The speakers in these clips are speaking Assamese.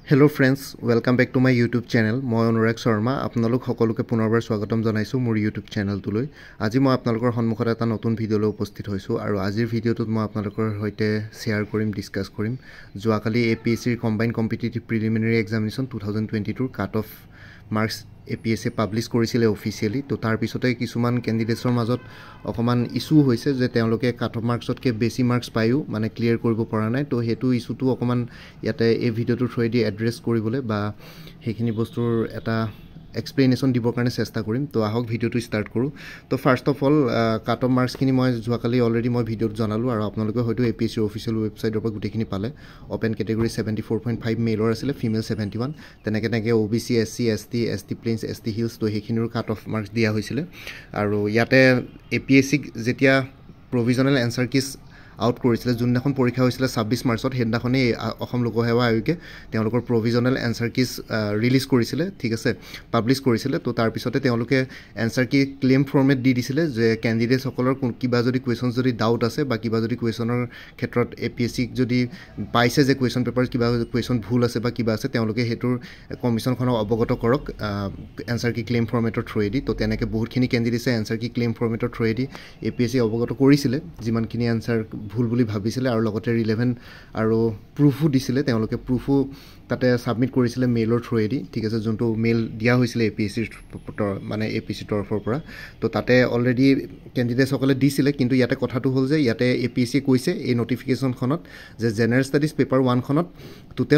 Hello friends, welcome back to my YouTube channel. মই অনুৰাগ শৰ্মা আপোনালোক সকলোকে পুনৰবাৰ স্বাগতম জনাইছো মোৰ YouTube চেনেলটোলৈ। আজি মই আপোনালোকৰ সন্মুখত এটা নতুন ভিডিঅলৈ উপস্থিত হৈছো আৰু আজিৰ ভিডিঅটোত মই আপোনালোকৰ সৈতে শেয়াৰ কৰিম, ডিসকাস কৰিম যোৱাকালি APSC combined competitive preliminary examination 2022 cut off marks APSC publish কৰিছিলে অফিচিয়ালি। তো তাৰ পিছতে কিছুমান ক্যান্ডিডেটছৰ মাজত অকমান ইস্যু হৈছে যে তেওঁলোকে কাট অফ মাৰ্কসতকে বেছি মাৰ্কস পায়ো মানে ক্লিয়াৰ কৰিব পৰা নাই। তো হেতু ইস্যুটো অকমান ইয়াতে এই ভিডিঅটোৰ থ্ৰুদি এড্ৰেছ কৰিবলৈ বা হেখিনি বস্তুৰ এটা এক্সপ্লেনেশ্যন দিবৰ কাৰণে চেষ্টা কৰিম। তো আহক ভিডিঅটো ষ্টাৰ্ট কৰোঁ। তো first of all cut off মাৰ্কসখিনি মই যোৱাকালি অলৰেডি মই ভিডিঅ'ত জনালোঁ আৰু আপোনালোকে হয়তো APSC অফিচিয়েল ৱেবছাইটৰ পৰা গোটেইখিনি পালে। অপেন কেটেগৰী 74.5 মেলৰ আছিলে, ফিমেল 71, তেনেকৈ OBC SC ST plains ST hills. তো সেইখিনিৰ কাট অফ মাৰ্কস দিয়া হৈছিলে আৰু ইয়াতে APSC যেতিয়া প্ৰভিজনেল এনসাৰ কিজ আউট কৰিছিলে যোনদিনাখন পৰীক্ষা হৈছিলে 26 মাৰ্চত, সেইদিনাখনেই অসম লোকসেৱা আয়োগে তেওঁলোকৰ প্ৰভিজনেল এনসাৰ কিজ ৰিলিজ কৰিছিলে, ঠিক আছে, পাব্লিছ কৰিছিলে। তো তাৰপিছতে তেওঁলোকে এনসাৰ কি ক্লেইম ফৰ্মেট দি দিছিলে যে কেণ্ডিডেটসকলৰ কিবা যদি কুৱেশ্যন যদি ডাউট আছে বা কিবা যদি কুৱেশ্যনৰ ক্ষেত্ৰত APSC যদি পাইছে যে কুৱেশ্যন পেপাৰ কিবা কুৱেশ্যন ভুল আছে বা কিবা আছে তেওঁলোকে হেতুৰ কমিশ্যনখনক অৱগত কৰক এনসাৰ কি ক্লেইম ফৰ্মেটৰ থ্ৰুৱেদি। তো তেনেকৈ বহুতখিনি কেণ্ডিডেটছে এনসাৰ কি ক্লেইম ফৰ্মেটৰ থ্ৰুৱেদি APSC অৱগত কৰিছিলে যিমানখিনি এনসাৰ ভুল বুলি ভাবিছিলে আৰু লগতে ৰিলেভেন্ট আৰু প্ৰুফো দিছিলে। তেওঁলোকে প্ৰুফো তাতে সাবমিট কৰিছিলে মেইলৰ থ্ৰুৱেদি, ঠিক আছে, যোনটো মেইল দিয়া হৈছিলে APSC মানে APSC তৰফৰ পৰা। তো তাতে অলৰেডি কেণ্ডিডেটসকলে দিছিলে, কিন্তু ইয়াতে কথাটো হ'ল যে ইয়াতে APSC কৈছে এই নটিফিকেশ্যনখনত যে জেনেৰেল ষ্টাডিজ পেপাৰ 1খনত total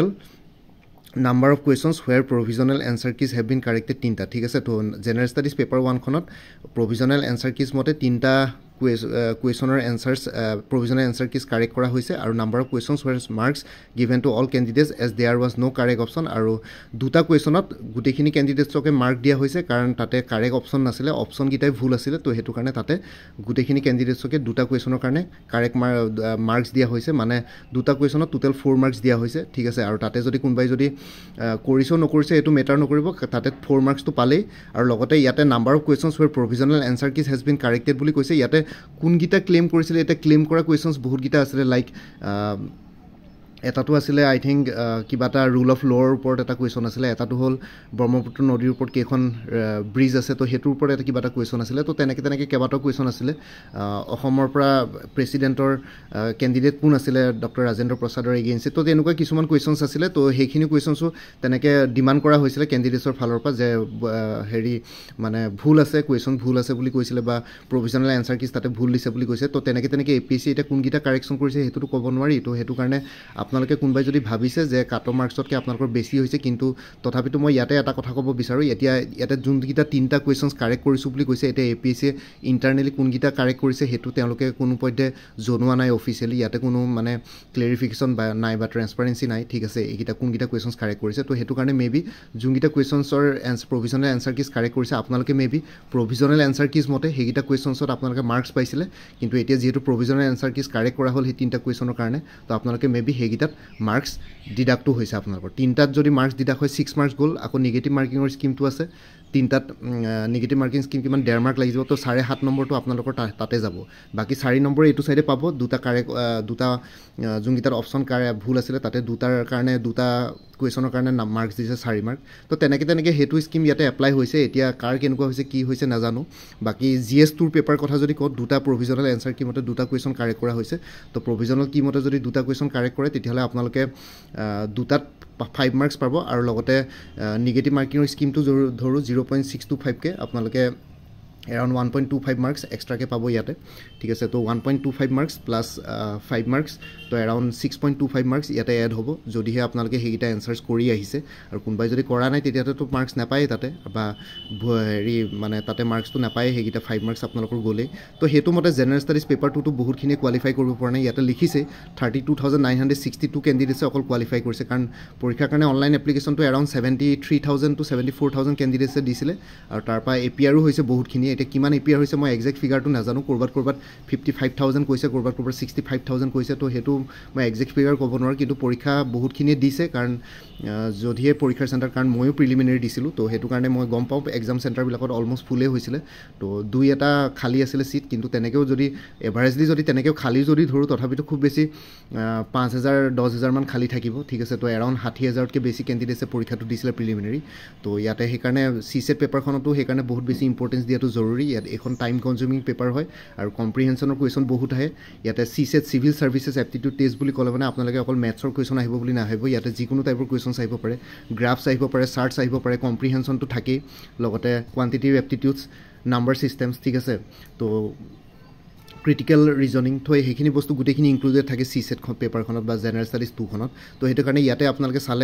number of questions were provisional answer keys have been corrected 3টা, ঠিক আছে। তো জেনেৰেল ষ্টাডিজ পেপাৰ 1খনত প্ৰভিজনেল এনসাৰ কিজ মতে 3টা কুৱেশ্যনৰ answers provisional answer keys correct কৰা হৈছে আৰু number of questions were marks given to all candidates as there was no' correct option. আৰু দুটা কুৱেশ্যনত গোটেইখিনি কেণ্ডিডেটছকে মাৰ্ক দিয়া হৈছে কাৰণ তাতে কাৰেক্ট অপশ্যন নাছিলে, অপশ্যনকেইটাই ভুল আছিলে। তো সেইটো কাৰণে তাতে গোটেইখিনি কেণ্ডিডেটছকে দুটা কুৱেশ্যনৰ কাৰণে কাৰেক্ট মাৰ্কস দিয়া হৈছে, মানে দুটা কুৱেশ্যনত টোটেল 4 মাৰ্কস দিয়া হৈছে, ঠিক আছে। আৰু তাতে যদি কোনোবাই যদি কৰিছেও নকৰিছে এইটো মেটাৰ নকৰিব, তাতে 4 মাৰ্কসটো পালেই। আৰু লগতে ইয়াতে number of questions were provisional answer keys has been corrected বুলি কৈছে। ইয়াতে কোনকেইটা ক্লেইম কৰিছিলে, এতিয়া ক্লেইম কৰা কুৱেশ্যনছ বহুতকেইটা আছিলে, লাইক এটাটো আছিলে আই থিংক কিবা এটা ৰুল অফ ল'ৰ ওপৰত এটা কুৱেশ্যন আছিলে, এটাটো হ'ল ব্ৰহ্মপুত্ৰ নদীৰ ওপৰত কেইখন ব্ৰিজ আছে, তো সেইটোৰ ওপৰত এটা কিবা এটা কুৱেশ্যন আছিলে। তো তেনেকৈ কেইবাটাও কুৱেশ্যন আছিলে। অসমৰ পৰা প্ৰেচিডেণ্টৰ কেণ্ডিডেট কোন আছিলে, ডক্টৰ ৰাজেন্দ্ৰ প্ৰসাদৰ এগেইনষ্টত, তো তেনেকুৱা কিছুমান কুৱেশ্যনছ আছিলে। তো সেইখিনি কুৱেশ্যনছো তেনেকৈ ডিমাণ্ড কৰা হৈছিলে কেণ্ডিডেটছৰ ফালৰ পৰা যে হেৰি মানে ভুল আছে, কুৱেশ্যন ভুল আছে বুলি কৈছিলে বা প্ৰভিজনেল এনসাৰ কিজ তাতে ভুল দিছে বুলি কৈছে। তো তেনেকৈ APSC এতিয়া কোনকেইটা কাৰেকশ্যন কৰিছে সেইটোতো ক'ব নোৱাৰি। তো সেইটো কাৰণে আপোনালোকে কোনোবাই যদি ভাবিছে যে কাট অফ মাৰ্কসতকৈ আপোনালোকৰ বেছি হৈছে, কিন্তু তথাপিতো মই ইয়াতে এটা কথা ক'ব বিচাৰোঁ, ইয়াতে যোনকেইটা 3টা কুৱেশ্যনছ কাৰেক্ট কৰিছোঁ বুলি কৈছে, এতিয়া APSC ইণ্টাৰনেলি কোনকেইটা কাৰেক্ট কৰিছে সেইটো তেওঁলোকে কোনো পধ্যে জনোৱা নাই অফিচিয়েলি। ইয়াতে কোনো মানে ক্লেৰিফিকেশ্যন বা নাই বা ট্ৰেন্সপাৰেঞ্চি নাই, ঠিক আছে, এইকেইটা কোনকেইটা কুৱেশ্যনছ কাৰেক্ট কৰিছে। তো সেইটো কাৰণে মেবি যোনকেইটা কুৱেশ্যনছৰ প্ৰভিজনেল এনসাৰ কিজ কাৰেক্ট কৰিছে আপোনালোকে মেবি প্ৰভিজনেল এনসাৰ কিজ মতে সেইকেইটা কুৱেশ্যনছত আপোনালোকে মাৰ্কছ পাইছিলে, কিন্তু এতিয়া যিহেতু প্ৰভিজনেল এনসাৰ কিজ কাৰেক্ট কৰা হ'ল সেই 3টা কুৱেশ্যনৰ কাৰণে, তো আপোনালোকে মেবি সেইকেইটাত মাৰ্কস ডিডাক্টো হৈছে আপোনালোকৰ। 3টাত যদি মাৰ্কস ডিডাক্ট হয় 6 মাৰ্কস গ'ল। আকৌ নিগেটিভ মাৰ্কিঙৰ স্কিমটো আছে, 3টাত নিগেটিভ মাৰ্কিং স্কিম কিমান 1.5 মাৰ্ক লাগি যাব। তো 7.5 নম্বৰটো আপোনালোকৰ তাতে যাব, বাকী 4 নম্বৰ এইটো চাইডে পাব। দুটা যোনকেইটাত অপশ্যন ভুল আছিলে তাতে দুটাৰ কাৰণে দুটা কুৱেশ্যনৰ কাৰণে মাৰ্কস দিছে 4 মাৰ্ক। তো তেনেকৈ সেইটো স্কিম ইয়াতে এপ্লাই হৈছে। এতিয়া কাৰ কেনেকুৱা হৈছে কি হৈছে নাজানো। বাকী GS2ৰ পেপাৰ কথা যদি কওঁ, দুটা প্ৰভিজনেল এনসাৰ কি মতে দুটা কুৱেশ্যন কাৰেক্ট কৰা হৈছে। তো প্ৰভিজনেল কি মতে যদি দুটা কুৱেশ্যন কাৰেক্ট কৰে তেতিয়াহ'লে আপোনালোকে দুটাত 5 মাৰ্কস পাব আৰু লগতে নিগেটিভ মাৰ্কিঙৰ স্কিমটো ধৰোঁ 0.625কে আপোনালোকে এৰাউণ্ড 1.25 মাৰ্কস এক্সট্ৰাকৈ পাব ইয়াতে, ঠিক আছে। তো 1.25 মাৰ্কস প্লাছ 5 মাৰ্কস, তো এৰাউণ্ড 6.25 মাৰ্কস ইয়াতে এড হ'ব যদিহে আপোনালোকে সেইকেইটা এনসাৰ্ছ কৰি আহিছে। আৰু কোনোবাই যদি কৰা নাই তেতিয়াতো মাৰ্কস নাপায়েই তাতে, বা হেৰি মানে তাতে মাৰ্কসটো নাপায়েই, সেইকেইটা 5 মাৰ্কস আপোনালোকৰ গ'লেই। তো সেইটো মতে জেনেৰেল ষ্টাডিজ পেপাৰ 2টো বহুতখিনি কোৱালিফাই কৰিব পৰা নাই। ইয়াতে লিখিছে 32,962 কেণ্ডিডেটছে অকল কোৱালিফাই কৰিছে, কাৰণ পৰীক্ষাৰ কাৰণে অনলাইন এপ্লিকেশ্যনটো এৰাউণ্ড 73,000 to 74,000 কেণ্ডিডেটছে দিছিলে আৰু তাৰপৰা APRও হৈছে বহুতখিনি। এতিয়া কিমান এপিয়াৰ হৈছে মই একজেক্ট ফিগাৰটো নাজানো ক'ৰবাত 55,000 কৈছে ক'ৰবাত 65,000 কৈছে তো সেইটো মই একজেক্ট ফিগাৰ ক'ব নোৱাৰোঁ কিন্তু পৰীক্ষা বহুতখিনিয়ে দিছে কাৰণ যদিহে পৰীক্ষাৰ চেণ্টাৰ কাৰণ ময়ো প্ৰিলিমিনেৰী দিছিলোঁ তো সেইটো কাৰণে মই গম পাওঁ এক্সাম চেণ্টাৰবিলাকত অলমষ্ট ফুলেই হৈছিলে তো 2-এটা খালী আছিলে ছিট কিন্তু তেনেকৈও যদি এভাৰেজলি যদি তেনেকৈও খালী যদি ধৰোঁ তথাপিতো খুব বেছি 5,000-10,000 মান খালী থাকিব ঠিক আছে তো এৰাউণ্ড 60,000তকৈ বেছি কেণ্ডিডেটছে পৰীক্ষাটো দিছিলে প্ৰিলিমিনেৰী তো ইয়াতে সেইকাৰণে CSET পেপাৰখনতো সেইকাৰণে বহুত বেছি ইম্পৰ্টেঞ্চ দিয়াটো জৰুৰী ইয়াত এখন টাইম কনজিউমিং পেপাৰ হয় আৰু কম্প্ৰিহেনশ্যনৰ কুৱেশ্যন বহুত আহে ইয়াতে CSET civil services aptitude test বুলি ক'লে মানে আপোনালোকে অকল মেথছৰ কুৱেশ্যন আহিব বুলি নাহিব ইয়াতে যিকোনো টাইপৰ কুৱেশ্যনছ আহিব পাৰে গ্ৰাফছ আহিব পাৰে চাৰ্টছ আহিব পাৰে কম্প্ৰিহেনশ্যনটো থাকেই লগতে কোৱান্টিটিভ এপ্টিটিউডছ নাম্বাৰ ছিষ্টেমছ ঠিক আছে তো ক্ৰিটিকেল ৰিজনিং তো সেইখিনি বস্তু গোটেইখিনি ইনক্লুডেড থাকে CSET পেপাৰখনত বা জেনেৰেল ষ্টাডিজ 2খনত তো সেইটো কাৰণে ইয়াতে আপোনালোকে চালে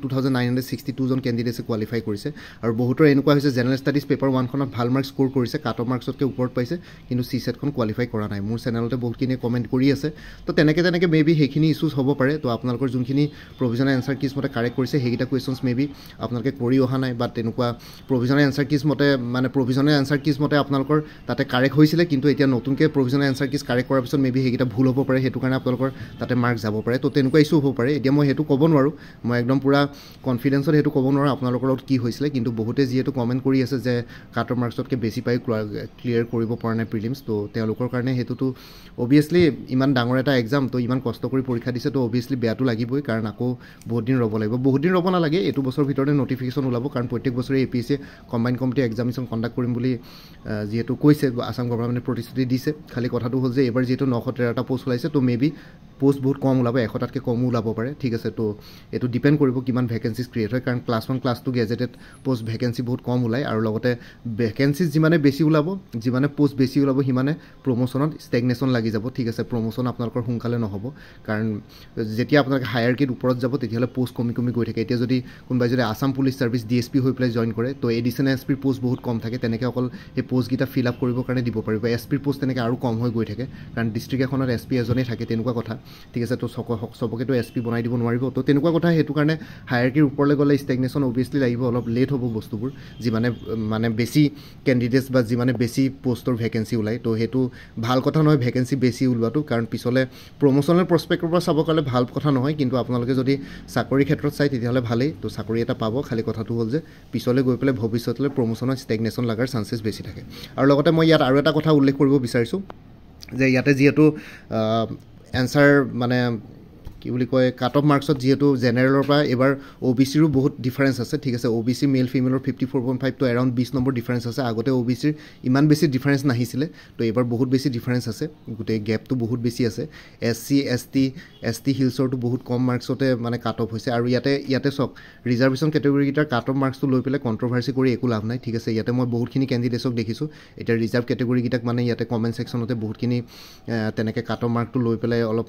32,962জন কেণ্ডিডেটছে কোৱালিফাই কৰিছে আৰু বহুতৰ এনেকুৱা হৈছে জেনেৰেল ষ্টাডিজ পেপাৰ 1খনত ভাল মাৰ্কছ স্ক'ৰ কৰিছে কাট অফ মাৰ্কছতকৈ ওপৰত পাইছে কিন্তু CSETখন কোৱালিফাই কৰা নাই মোৰ চেনেলতে বহুতখিনি কমেণ্ট কৰি আছে তো তেনেকৈ মেবি সেইখিনি ইছ্যুজ হ'ব পাৰে তো আপোনালোকৰ যোনখিনি প্ৰভিজনেল এনচাৰ কিজ মতে কাৰেক্ট কৰিছে সেইকেইটা কুৱেশ্যনছ মেবি আপোনালোকে কৰি অহা নাই বা তেনেকুৱা প্ৰভিজনেল এনচাৰ কিজ মতে মানে প্ৰভিজনেল এনচাৰ কিজ মতে আপোনালোকৰ তাতে কাৰেক্ট হৈছিলে কিন্তু এতিয়া নতুনকৈ প্ৰভিজনেল এনচাৰ কিজ কাৰেক্ট কৰাৰ পিছত মেবি সেইকেইটা ভুল হ'ব পাৰে সেইটো কাৰণে আপোনালোকৰ তাতে মাৰ্ক যাব পাৰে তো তেনেকুৱা ইছ্যু হ'ব পাৰে এতিয়া মই সেইটো ক'ব নোৱাৰোঁ মই একদম পুৰা কনফিডেঞ্চত সেইটো ক'ব নোৱাৰোঁ আপোনালোকৰ লগত কি হৈছিলে কিন্তু বহুতে যিহেতু কমেণ্ট কৰি আছে যে কাট অফ মাৰ্কছতকৈ বেছি পাই ক্লিয়াৰ কৰিব পৰা নাই প্ৰিলিমছ তো তেওঁলোকৰ কাৰণে সেইটোতো অভিয়াছলি ইমান ডাঙৰ এটা এক্সাম তো ইমান কষ্ট কৰি পৰীক্ষা দিছে তো অভিয়াছলি বেয়াটো লাগিবই কাৰণ আকৌ বহুত দিন ৰ'ব লাগিব বহুত দিন ৰ'ব নালাগে এইটো বছৰৰ ভিতৰতে নটিফিকেশ্যন ওলাব কাৰণ প্ৰত্যেক বছৰে APSC combined committee examination conduct কৰিম বুলি যিহেতু কৈছে আসাম গভৰ্ণমেণ্টে প্ৰতিশ্ৰুতি দিছে খালি কথাটো হ'ল যে এইবাৰ যিহেতু 913টা পোষ্ট ওলাইছে তো মেবি পোষ্ট বহুত কম ওলাব 100টাতকৈ কমো ওলাব পাৰে ঠিক আছে তো এইটো ডিপেণ্ড কৰিব কিমান ভেকেঞ্চিজ ক্ৰিয়েট হয় কাৰণ class 1 class 2 gazetted post vacancy বহুত কম ওলায় আৰু লগতে ভেকেঞ্চিজ যিমানে বেছি ওলাব যিমানে পোষ্ট বেছি ওলাব সিমানে প্ৰমোশ্যনত ষ্টেগনেশ্যন লাগি যাব ঠিক আছে প্ৰমোশ্যন আপোনালোকৰ সোনকালে নহ'ব কাৰণ যেতিয়া আপোনালোকে হায়াৰকিত ওপৰত যাব তেতিয়াহ'লে পোষ্ট কমি গৈ থাকে এতিয়া যদি কোনোবাই যদি আসাম পুলিচ ছাৰ্ভিচ DSP হৈ পেলাই জইন কৰে তো এডিশ্যনেল SPৰ পোষ্ট বহুত কম থাকে তেনেকৈ অকল সেই পোষ্টকেইটা ফিল আপ কৰিবৰ কাৰণে দিব পাৰিব SPৰ পোষ্ট তেনেকৈ আৰু কম হৈ গৈ থাকে কাৰণ ডিষ্ট্ৰিক্ট এখনত SP এজনেই থাকে তেনেকুৱা কথা ঠিক আছে তো চবকেতো SP বনাই দিব নোৱাৰিব তো তেনেকুৱা কথা সেইটো কাৰণে হায়াৰকিৰ ওপৰলৈ গ'লে ষ্টেগনেশ্যন অভিয়াছলি লাগিব অলপ লেট হ'ব বস্তুবোৰ যিমানে মানে বেছি কেণ্ডিডেটছ বা যিমানে বেছি পোষ্টৰ ভেকেঞ্চি ওলায় তো সেইটো ভাল কথা নহয় ভেকেঞ্চি বেছি ওলোৱাটো কাৰণ পিছলৈ প্ৰমোশ্যনেল প্ৰস্পেক্টৰ পৰা চাব গ'লে ভাল কথা নহয় কিন্তু আপোনালোকে যদি চাকৰিৰ ক্ষেত্ৰত চাই তেতিয়াহ'লে ভালেই তো চাকৰি এটা পাব খালি কথাটো হ'ল যে পিছলৈ গৈ পেলাই ভৱিষ্যতলৈ প্ৰমোশ্যনৰ ষ্টেগনেশ্যন লগাৰ চান্সেছ বেছি থাকে আৰু লগতে মই ইয়াত আৰু এটা কথা উল্লেখ কৰিব বিচাৰিছোঁ যে ইয়াতে যিহেতু এনচাৰ মানে কি বুলি কয় কাট অফ মাৰ্কছত যিহেতু জেনেৰেলৰ পৰা এবাৰ OBCৰো বহুত ডিফাৰেঞ্চ আছে ঠিক আছে OBC মেল ফিমেলৰ 54.5 তো এৰাউণ্ড 20 নম্বৰ ডিফাৰেঞ্চ আছে আগতে OBCৰ ইমান বেছি ডিফাৰেঞ্চ নাহিছিলে তো এইবাৰ বহুত বেছি ডিফাৰেঞ্চ আছে গোটেই গেপটো বহুত বেছি আছে SC ST হিলছৰটো বহুত কম মাৰ্কছতে মানে কাট অফ হৈছে আৰু ইয়াতে চাওক ৰিজাৰ্ভেশ্যন কেটেগৰীকেইটাৰ কাট অফ মাৰ্কছটো লৈ পেলাই কণ্ট্ৰভাৰ্চি কৰি একো লাভ নাই ঠিক আছে ইয়াতে মই বহুতখিনি কেণ্ডিডেটছক দেখিছোঁ এতিয়া ৰিজাৰ্ভ কেটেগৰীকেইটাক মানে ইয়াতে কমেণ্ট ছেকশ্যনতে বহুতখিনি তেনেকৈ কাট অফ মাৰ্কটো লৈ পেলাই অলপ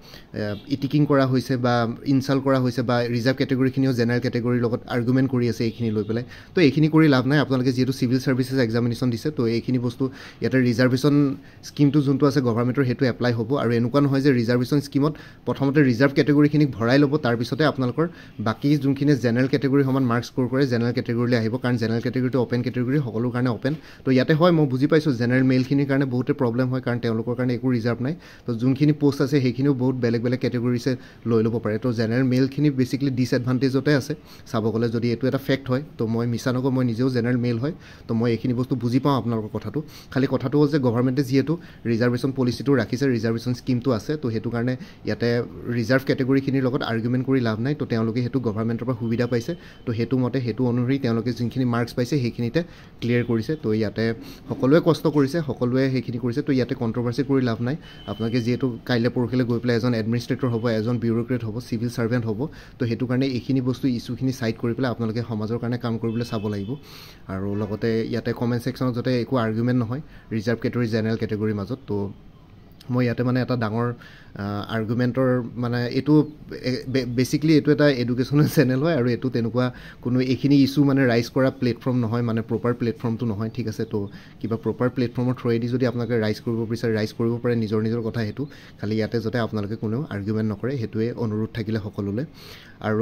ইটিকিং কৰা হৈছে বা ইনচাল্ট কৰা হৈছে বা ৰিজাৰ্ভ কেটেগৰীখিনিও জেনেৰেল কেটেগৰীৰ লগত আৰ্গুমেণ্ট কৰি আছে এইখিনি লৈ পেলাই তো এইখিনি কৰি লাভ নাই আপোনালোকে যিহেতু চিভিল ছাৰ্ভিচেছ এক্সামিনেশ্যন দিছে তো এইখিনি বস্তু ইয়াতে ৰিজাৰ্ভেশ্যন স্কিমটো যোনটো আছে গভৰ্ণমেণ্টৰ সেইটো এপ্লাই হ'ব আৰু এনেকুৱা নহয় যে ৰিজাৰ্ভেশ্যন স্কিমত প্ৰথমতে ৰিজাৰ্ভ কেটেগৰীখিনিক ভৰাই ল'ব তাৰপিছতে আপোনালোকৰ বাকী যোনখিনি জেনেৰেল কেটেগৰী সমান মাৰ্কছ স্ক'ৰ কৰে জেনেৰেল কেটেগৰীলৈ আহিব কাৰণ জেনেৰেল কেটেগৰীটো অ'পেন কেটেগৰী সকলোৰ কাৰণে অ'পেন তো ইয়াতে হয় মই বুজি পাইছোঁ জেনেৰেল মেলখিনিৰ কাৰণে বহুতে প্ৰব্লেম হয় কাৰণ তেওঁলোকৰ কাৰণে একো ৰিজাৰ্ভ নাই তো যোনখিনি পোষ্ট আছে সেইখিনিও বহুত বেলেগ কেটেগৰীছে লৈ ল'ব পাৰে তো জেনেৰেল মেলখিনি বেছিকলি ডিছএডভান্টেজতে আছে চাব গ'লে যদি এইটো এটা ফেক্ট হয় তো মই মিছা নকওঁ মই নিজেও জেনেৰেল মেল হয় তো মই এইখিনি বস্তু বুজি পাওঁ আপোনালোকৰ কথাটো খালি কথাটো হ'ল যে গভৰ্ণমেণ্টে যিহেতু ৰিজাৰ্ভেশ্যন পলিচিটো ৰাখিছে ৰিজাৰ্ভেশ্যন স্কিমটো আছে তো সেইটো কাৰণে ইয়াতে ৰিজাৰ্ভ কেটেগৰীখিনিৰ লগত আৰ্গুমেণ্ট কৰি লাভ নাই তো তেওঁলোকে সেইটো গভৰ্ণমেণ্টৰ পৰা সুবিধা পাইছে তো সেইটো মতে সেইটো অনুসৰি তেওঁলোকে যোনখিনি মাৰ্কছ পাইছে সেইখিনিতে ক্লিয়াৰ কৰিছে তো ইয়াতে সকলোৱে কষ্ট কৰিছে সকলোৱে সেইখিনি কৰিছে তো ইয়াতে কণ্ট্ৰভাৰ্চি কৰি লাভ নাই আপোনালোকে যিহেতু কাইলৈ পৰহিলৈ গৈ পেলাই এজন এডমিনিষ্ট্ৰেটৰ হ'ব এজন বিউৰ'ক্ৰেট হ'ব চিভিল ছাৰ্ভেণ্ট হ'ব তো সেইটো কাৰণে এইখিনি বস্তু ইছ্যুখিনি চাইড কৰি পেলাই আপোনালোকে সমাজৰ কাৰণে কাম কৰিবলৈ চাব লাগিব আৰু লগতে ইয়াতে কমেণ্ট ছেকশ্যনত যাতে একো আৰ্গুমেণ্ট নহয় ৰিজাৰ্ভ কেটেগৰী জেনেৰেল কেটেগৰীৰ মাজত তো মই ইয়াতে মানে এটা ডাঙৰ আৰ্গুমেণ্টৰ মানে এইটো বেছিকলি এইটো এটা এডুকেশ্যনেল চেনেল হয় আৰু এইটো তেনেকুৱা কোনো এইখিনি ইছ্যু মানে ৰাইজ কৰা প্লেটফৰ্ম নহয় মানে প্ৰপাৰ প্লেটফৰ্মটো নহয় ঠিক আছে তো কিবা প্ৰপাৰ প্লেটফৰ্মৰ থ্ৰুৱেদি যদি আপোনালোকে ৰাইজ কৰিব বিচাৰে ৰাইজ কৰিব পাৰে নিজৰ কথা সেইটো খালি ইয়াতে যাতে আপোনালোকে কোনেও আৰ্গুমেণ্ট নকৰে সেইটোৱে অনুৰোধ থাকিলে সকলোলৈ আৰু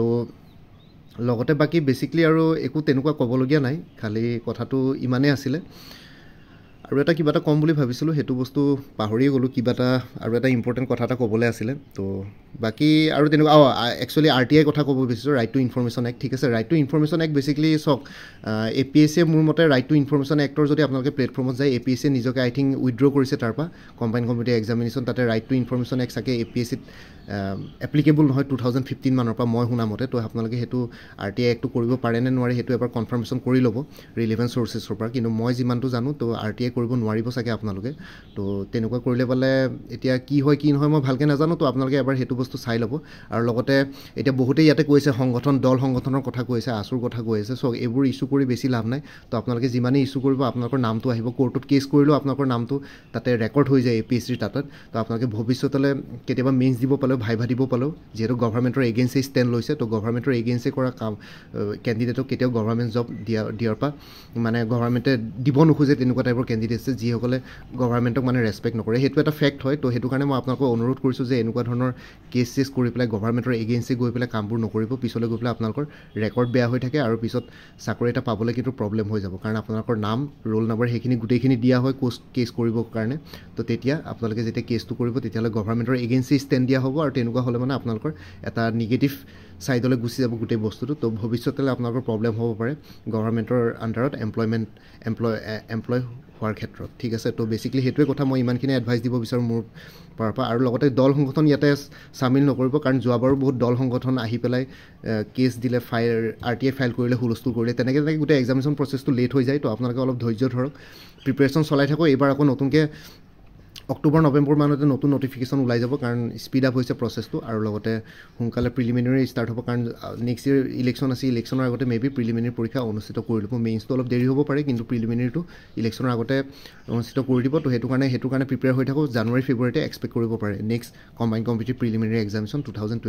লগতে বাকী বেছিকলি আৰু একো তেনেকুৱা ক'বলগীয়া নাই খালি কথাটো ইমানেই আছিলে আৰু এটা কিবা এটা কম বুলি ভাবিছিলোঁ সেইটো বস্তু পাহৰিয়ে গ'লোঁ কিবা এটা আৰু এটা ইম্পৰ্টেণ্ট কথা এটা ক'বলৈ আছিলে তো বাকী আৰু তেনেকুৱা একচুৱেলি RTI কথা ক'ব বিচাৰিছোঁ ৰাইট টু ইনফৰমেশ্যন এক্ট ঠিক আছে right to information act basically চাওক APSC মোৰ মতে ৰাইট টু ইনফৰমেশ্যন এক্টৰ যদি আপোনালোকে প্লেটফৰ্মত যায় APSC নিজকে আই থিংক উইথড্ৰ কৰিছে তাৰ পৰা কম্বাইন কম্পিটিটিভ এক্সামিনেশ্যন তাতে ৰাইট টু ইনফৰমেশ্যন এক্ট চাগে APSCত এপ্লিকেবল নহয় 2015 মানৰ পৰা মই শুনা মতে তো আপোনালোকে সেইটো RTI এক্টটো কৰিব পাৰে নে নোৱাৰে সেইটো এবাৰ কনফাৰ্মেশ্যন কৰি ল'ব ৰিলেভেণ্ট চ'ৰ্চেছৰ পৰা কিন্তু মই যিমানটো জানো তো RTI কৰিব নোৱাৰিব চাগে আপোনালোকে তো তেনেকুৱা কৰিলে পালে এতিয়া কি হয় কি নহয় মই ভালকৈ নাজানো তো আপোনালোকে এবাৰ সেইটো বস্তু চাই ল'ব আৰু লগতে এতিয়া বহুতেই ইয়াতে কৈছে সংগঠন দল সংগঠনৰ কথা কৈছে আছুৰ কথা কৈ আছে চ' এইবোৰ ইছ্যু কৰি বেছি লাভ নাই তো আপোনালোকে যিমানেই ইছ্যু কৰিব আপোনালোকৰ নামটো আহিব কোৰ্টত কেছ কৰিলেও আপোনালোকৰ নামটো তাতে ৰেকৰ্ড হৈ যায় APSCৰ তাত তো আপোনালোকে ভৱিষ্যতলৈ কেতিয়াবা মেইনছ দিব পালেও ভাইভা দিব পালেও যিহেতু গভৰ্ণমেণ্টৰ এগেইনষ্টে ষ্টেণ্ড লৈছে তো গভৰ্ণমেণ্টৰ এগেইনষ্টে কৰা কাম কেণ্ডিডেটক কেতিয়াও গভৰ্ণমেণ্ট জব দিয়াৰ পৰা মানে গভৰ্ণমেণ্টে দিব নোখোজে তেনেকুৱা টাইপৰ কেণ্ডিডেট আছে যিসকলে গভৰ্ণমেণ্টক মানে ৰেচপেক্ট নকৰে সেইটো এটা ফেক্ট হয় তো সেইটো কাৰণে মই আপোনালোকক অনুৰোধ কৰিছোঁ যে এনেকুৱা ধৰণৰ কেছ চেছ কৰি পেলাই গভৰ্ণমেণ্টৰ এগেইনষ্টে গৈ পেলাই কামবোৰ নকৰিব পিছলৈ গৈ পেলাই আপোনালোকৰ ৰেকৰ্ড বেয়া হৈ থাকে আৰু পিছত চাকৰি এটা পাবলৈ কিন্তু প্ৰব্লেম হৈ যাব কাৰণ আপোনালোকৰ নাম ৰোল নম্বৰ সেইখিনি গোটেইখিনি দিয়া হয় কেছ কৰিবৰ কাৰণে তো তেতিয়া আপোনালোকে যেতিয়া কেছটো কৰিব তেতিয়াহ'লে গভৰ্ণমেণ্টৰ এগেইনষ্টে ষ্টেণ্ড দিয়া হ'ব আৰু তেনেকুৱা হ'লে মানে আপোনালোকৰ এটা নিগেটিভ ছাইডলৈ গুচি যাব গোটেই বস্তুটো তো ভৱিষ্যতলৈ আপোনালোকৰ প্ৰব্লেম হ'ব পাৰে গভৰ্ণমেণ্টৰ আণ্ডাৰত এমপ্লয় হোৱাৰ ক্ষেত্ৰত ঠিক আছে তো বেচিকেলি সেইটোৱে কথা মই ইমানখিনি এডভাইচ দিব বিচাৰোঁ মোৰ পৰা আৰু লগতে দল সংগঠন ইয়াতে চামিল নকৰিব কাৰণ যোৱাবাৰো বহুত দল সংগঠন আহি পেলাই কেছ দিলে RTI ফাইল কৰিলে হুলস্থুল কৰিলে তেনেকৈ গোটেই এক্সামিনেশ্যন প্ৰচেছটো লেট হৈ যায় তো আপোনালোকে অলপ ধৈৰ্য ধৰক প্ৰিপেৰেশ্যন চলাই থাকক এইবাৰ আকৌ নতুনকৈ অক্টোবৰ নৱেম্বৰ মানতে নতুন নটিফিকেশ্যন ওলাই যাব কাৰণ স্পীড আপ হৈছে প্ৰচেছটো আৰু লগতে সোনকালে প্ৰিলিমিনেৰী ষ্টাৰ্ট হ'ব কাৰণ নেক্সট ইয়েৰ ইলেকশ্যন আছে ইলেকশ্যনৰ আগতে মেবি প্ৰিলিমিনেৰী পৰীক্ষা অনুষ্ঠিত কৰি ল'ব মেইনছটো অলপ দেৰি হ'ব পাৰে কিন্তু প্ৰিলিমিনেৰীটো ইলেকশ্যনৰ আগতে অনুষ্ঠিত কৰি দিব তো সেইটো কাৰণে প্ৰিপেয়াৰ হৈ থাকোঁ জানুৱাৰী ফেব্ৰুৱাৰীতে এক্সপেক্ট কৰিব পাৰে next combined competitive preliminary examination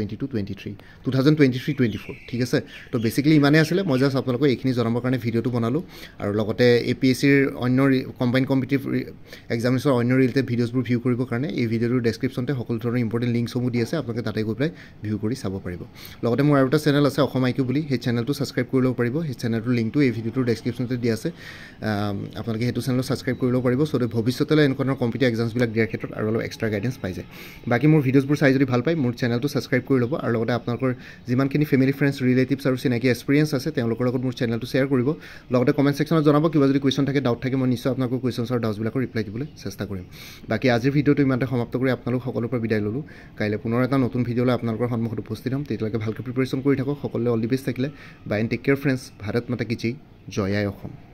2022-23 ঠিক আছে তো বেচিকেলি ইমানেই আছিলে মই জাষ্ট আপোনালোকক এইখিনি জনাবৰ কাৰণে ভিডিঅ'টো বনালোঁ আৰু লগতে APSCৰ অন্য কম্বাইন কম্পিটিটিভ এক্সামিনেশ্যনৰ অন্য ৰিলেটেড ভিডিঅ'ছবোৰ ভিউ কৰিবৰ কাৰণে এই ভিডিঅ'টোৰ ডেছক্ৰিপশ্যনতে সকলো ধৰণৰ ইম্পৰ্টেণ্ট লিংকসমূহ দি আছে আপোনালোকে তাতে গৈ পেলাই ভিউ কৰি চাব পাৰিব লগতে মোৰ আৰু এটা চেনেল আছে অসম IQ বুলি সেই চেনেলটো ছাবস্ক্ৰাইব কৰি ল'ব পাৰিব সেই চেনেলটোৰ লিংকটো এই ভিডিঅ'টোৰ ডেছক্ৰিপশ্যনতে দিয়া আছে আপোনালোকে সেইটো চেনেলত ছাবস্ক্ৰাইব কৰি ল'ব পাৰিব চ' ভৱিষ্যতলৈ এনেকুৱা ধৰণৰ কম্পিটিটিভ এক্সামছবিলাক দিয়াৰ ক্ষেত্ৰত আৰু অলপ এক্সট্ৰা গাইডেঞ্চ পাই যায় বাকী মোৰ ভিডিঅ'ছবোৰ চাই যদি ভাল পায় মোৰ চেনেলটো ছাবস্ক্ৰাইব কৰি ল'ব আৰু লগতে আপোনালোকৰ যিমানখিনি ফেমিলি ফ্ৰেণ্ডছ ৰিলেটিভছ আৰু চিনাকি এক্সপিৰিয়েঞ্চ আছে তেওঁলোকৰ লগত মোৰ চেনেলটো শ্বেয়াৰ কৰিব লগতে কমেণ্ট ছেকশ্যনত জনাব কিবা যদি কুৱেশ্যন থাকে ডাউট থাকে মই নিশ্চয় আপোনালোকৰ কুৱেশ্যনছ আৰু ডাউটছবিলাকৰ ৰিপ্লাই দিবলৈ চেষ্টা কৰিম বাকী আজিৰ ভিডিঅ'টো ইমানতে সমাপ্ত কৰি আপোনালোক সকলোৰ পৰা বিদায় ল'লোঁ কাইলৈ পুনৰ এটা নতুন ভিডিঅ'লৈ আপোনালোকৰ সন্মুখত উপস্থিত হ'ম তেতিয়ালৈকে ভালকৈ প্ৰিপেৰেশ্যন কৰি থাকক সকলোৱে অল দি বেষ্ট থাকিলে bye and take care friends Bharat Mata কি জয় জয় আই অসম